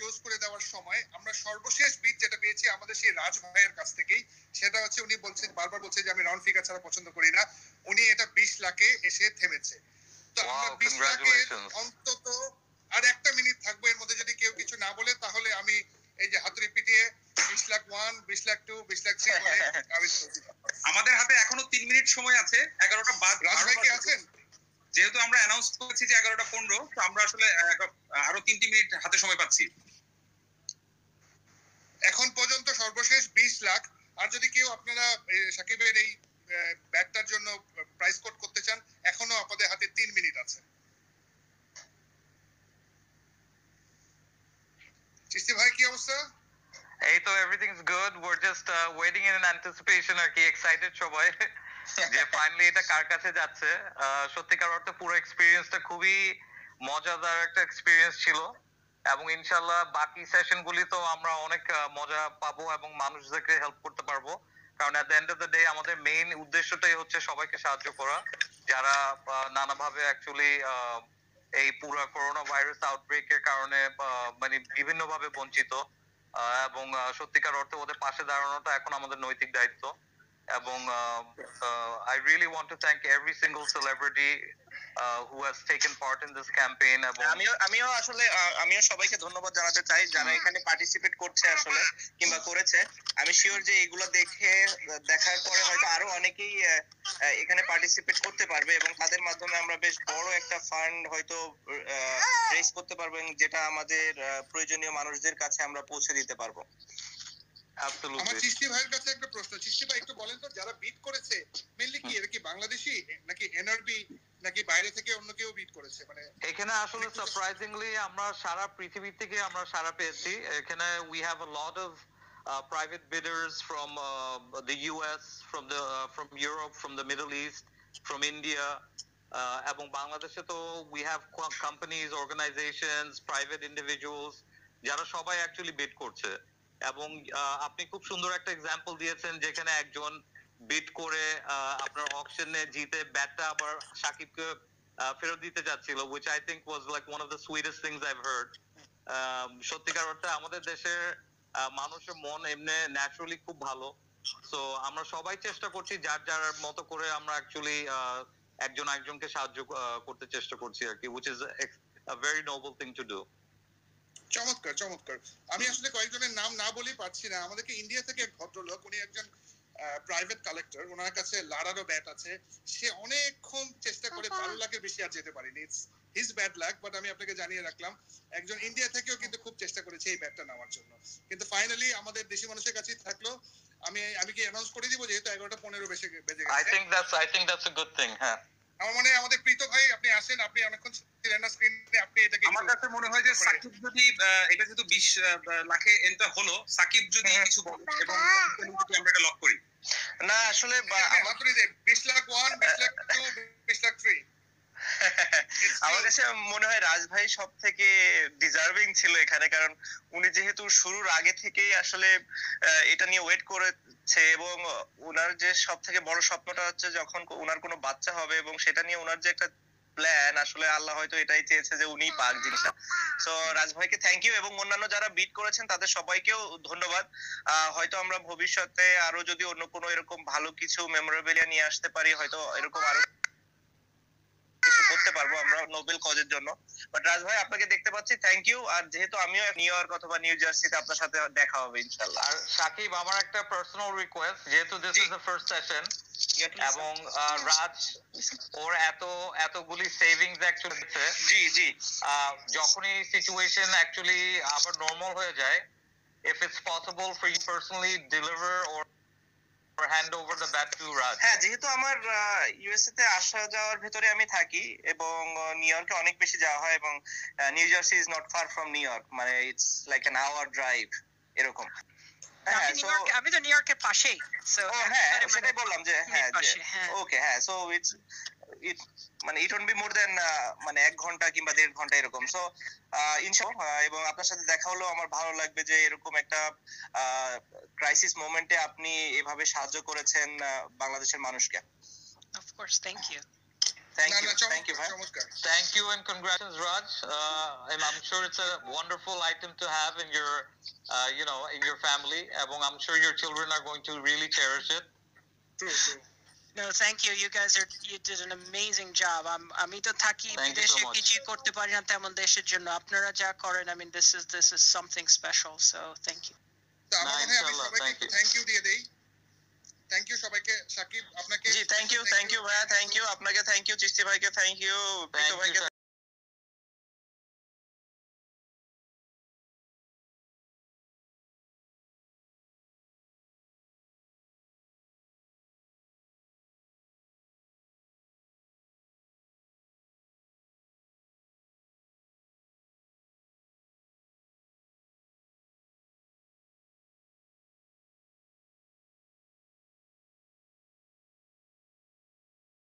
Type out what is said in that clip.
Close করে দেওয়ার সময় আমরা সর্বশেষ বিট যেটা পেয়েছি আমাদের সেই রাজ ভাইয়ের কাছ থেকেই, সেটা হচ্ছে উনি বলছেন, বারবার বলছে যে আমি রাউন্ড ফিগার ছাড়া পছন্দ করি না, উনি এটা 20 লাখে এসে থেমেছে। তো আমরা 20 লাখে অন্তত আর একটা মিনিট থাকবো, এর মধ্যে যদি কেউ কিছু না বলে তাহলে আমি এই যে হাতুড়ি পিটিয়ে 20 লাখ 1, 20 লাখ 2, 20 লাখ 3 বলে আমি আমাদের হাতে এখনো 3 মিনিট সময় আছে, 11টা বাদ। রাজ ভাই কি আছেন? যেহেতু আমরা অ্যানাউন্স করেছি যে 11টা 15, তো আমরা আসলে আরো 3 মিনিট হাতে সময় পাচ্ছি। এখন পর্যন্ত সর্বশেষ 20 লাখ। আর যদি কেউ আপনারা সাকিবের এই ব্যাটটার জন্য প্রাইস কোড করতে চান, এখনো আপনাদের হাতে 3 মিনিট আছে। চিস্তি ভাই কি অবস্থা? এই তো everything is good, we are just waiting in anticipation আর কি, এক্সাইটেড সবাই যে ফাইনালি এটা কার কাছে যাচ্ছে। সত্যিকার অর্থে পুরো এক্সপেরিয়েন্সটা খুবই মজাদার একটা এক্সপেরিয়েন্স ছিল, এবং ইনশাআল্লাহ বাকি সেশনগুলি তো আমরা অনেক মজা পাবো এবং মানুষদেরকে হেল্প করতে পারবো। কারণ at the end of the day আমাদের মেইন উদ্দেশ্যটাই হচ্ছে সবাইকে সাহায্য করা, যারা নানাভাবে অ্যাকচুয়ালি এই পুরো করোনা ভাইরাস আউটব্রেকের কারণে মানে বিভিন্নভাবে বঞ্চিত, এবং সত্যিকার অর্থে ওদের পাশে দাঁড়ানোটা এখন আমাদের নৈতিক দায়িত্ব। এবং I really want to thank every single celebrity who has taken part in this campaign. এবং আমিও সবাইকে ধন্যবাদ জানাতে চাই যারা এখানে পার্টিসিপেট করছে আসলে কিংবা করেছে। আমি শিওর যে এগুলো দেখার পরে হয়তো আরো অনেকেই এখানে পার্টিসিপেট করতে পারবে এবং তাদের মাধ্যমে আমরা বেশ বড় একটা ফান্ড হয়তো রেজ করতে পারবো, যেটা আমাদের প্রয়োজনীয় মানুষদের কাছে আমরা পৌঁছে দিতে পারবো। আমার চিস্তি ভাইয়ের কাছে একটা প্রশ্ন। চিস্তি ভাই একটু বলেন তো, যারা বিট করেছে মেইনলি কি এরা কি বাংলাদেশি নাকি এনআরবি নাকি বাইরে থেকে অন্য কেউ বিট করেছে? মানে এখানে আসলে সারপ্রাইজিংলি আমরা সারা পৃথিবী থেকে আমরা সারা পেয়েছি। এখানে we have a lot of private bidders from the US, from Europe, from the Middle East, from India, এবং বাংলাদেশে তো we have companies, organizations, private individuals যারা সবাই অ্যাকচুয়ালি বিড করছে। এবং আপনি খুব সুন্দর একটা এক্সাম্পল দিয়েছেন যেখানে একজন বিট করে আপনার অকশনে জিতে ব্যাটটা আবার সাকিবকে ফেরত দিতে যাচ্ছিল, which I think was like one of the sweetest things I've heard. সত্যিকার অর্থে আমাদের দেশের মানুষের মন এমনি ন্যাচারালি খুব ভালো। সো আমরা সবাই চেষ্টা করছি যার যার মতো করে আমরা অ্যাকচুয়ালি একজন একজনকে সাহায্য করতে চেষ্টা করছি আর কি, which is a very noble thing to do. চমৎকার চমৎকার। আমি আসলে কয়েকজনের নাম না বলেই পারছি না। আমাদেরকে ইন্ডিয়া থেকে এক ভদ্রলোক, উনি একজন প্রাইভেট কালেক্টর, ওনার কাছে লারারও ব্যাট আছে। সে অনেকক্ষণ চেষ্টা করে 12 লাখের বেশি আর যেতে পারেনি। It's his bad luck, but আমি আপনাকে জানিয়ে রাখলাম একজন ইন্ডিয়া থেকেও কিন্তু খুব চেষ্টা করেছে এই ব্যাটটা নেওয়ার জন্য, কিন্তু ফাইনালি আমাদের দেশি মানুষের কাছেই থাকলো। আমি কি অ্যানাউন্স করে দিব যেহেতু 11:15 বেজে গেছে? I think that's a good thing. হ্যাঁ, আমার মনে হয় আমাদের প্রীত ভাই আপনি আসেন, আপনি অনেকক্ষণ ছিলেন না স্ক্রিনে, আপনি এটাকে আমার কাছে মনে হয় যে সাকিব যদি এটা যেহেতু 20 লাখে এন্টার হলো, সাকিব যদি কিছু বলে এবং আমরা এটা লক করি। না আসলে মাত্র 20 লাখ 1, 20 লাখ 2, 20 লাখ 3। আমার কাছে মনে হয় রাজ ভাই সব থেকে ডিজার্ভিং ছিল এখানে, কারণ উনি যেহেতু শুরুর আগে থেকেই আসলে এটা নিয়ে ওয়েট করেছে এবং উনার যে সব থেকে বড় স্বপ্নটা হচ্ছে যখন উনার কোনো বাচ্চা হবে, এবং সেটা নিয়ে উনার যে একটা প্ল্যান, আসলে আল্লাহ হয়তো এটাই চেয়েছে যে উনি পাক জিনিসটা। সো রাজ ভাইকে থ্যাংক ইউ, এবং অন্যান্য যারা বিট করেছেন তাদের সবাইকেও ধন্যবাদ। হয়তো আমরা ভবিষ্যতে আরো যদি অন্য কোনো এরকম ভালো কিছু মেমোরেবলিয়া নিয়ে আসতে পারি, হয়তো এরকম আরো কিছু করতে পারবো আমরা নোবেল কজের জন্য। বাট রাজ ভাই আপনাকে দেখতে পাচ্ছি, থ্যাংক ইউ। আর যেহেতু আমিও নিউ ইয়র্ক অথবা নিউ জার্সিতে আপনার সাথে দেখা হবে ইনশাআল্লাহ। আর সাকিব, আমার একটা পার্সোনাল রিকোয়েস্ট, যেহেতু this is the first session এবং রাজ ওর এতগুলি সেভিংস অ্যাকচুয়ালি জি যখনই সিচুয়েশন অ্যাকচুয়ালি আবার নরমাল হয়ে যায়, if it's possible for you personally deliver or hand over the bat to Raj. হ্যাঁ, যেহেতু আমার ইউএসএ তে আসা যাওয়ার ভিতরে আমি থাকি এবং নিউ ইয়র্কে অনেক বেশি যাওয়া হয়, এবং New Jersey is not far from New York, মানে it's like an hour drive এরকম। আমি তো নিউ ইয়র্কের পাশেই, সো হ্যাঁ সেটাই বললাম যে হ্যাঁ ওকে হ্যাঁ, সো মানে ইট ওন্ট বি মোর দেন মানে 1 ঘন্টা কিংবা 1.5 ঘন্টা এরকম। সো ইনশাআল্লাহ, এবং আপনার সাথে দেখা হলো আমার ভালো লাগবে যে এরকম একটা ক্রাইসিস মোমেন্টে আপনি এভাবে সাহায্য করেছেন বাংলাদেশের মানুষকে। Of course, thank you. Thank না ইউ না থ্যাংক ইউ চমৎকার ভাই চমৎকার Thank you and congratulations, Raj. And I'm sure it's a wonderful item to have in your, in your family. And I'm sure your children are going to really cherish it. True No, thank you. You did an amazing job. আমি তো থাকি Thank you so বিদেশে much. কিছুই করতে পারি না তেমন দেশের জন্য। আপনারা যা করেন, I mean, this is something special. So thank you. তো আমার না, মনে হয় আমি ইনশাআল্লাহ, সবাইকে thank একটু you. থ্যাংক ইউ দিয়ে দেই থ্যাংক ইউ সবাইকে সাকিব আপনাকে জি থ্যাংক ইউ ভাইয়া থ্যাংক ইউ আপনাকে থ্যাংক ইউ চিস্তি ভাইকে থ্যাংক ইউ Thank পিকো ভাইকে you,